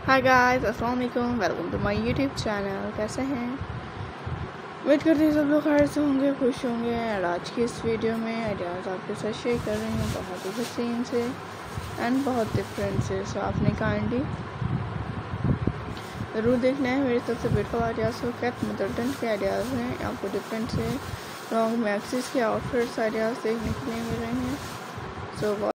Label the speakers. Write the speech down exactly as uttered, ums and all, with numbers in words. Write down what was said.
Speaker 1: हाय guys, अस्सलाम वालेकुम, welcome to my YouTube channel. कैसे हैं? उम्मीद करते हैं सब लोग खैर से होंगे, खुश होंगे। और आज की इस वीडियो में आइडियाज़ आपके साथ शेयर कर रही हूँ, बहुत ही हसीन से एंड बहुत डिफरेंट से। सो आपने काइंडली ज़रूर देखना है। मेरे सबसे ब्यूटीफुल आइडियाज़ को कैट मिडल्टन के आइडियाज़ हैं। आपको डिफरेंट से लॉन्ग मैक्सिस के आउटफिट्स आइडियाज़ देखने के लिए मिल रहे हैं। सो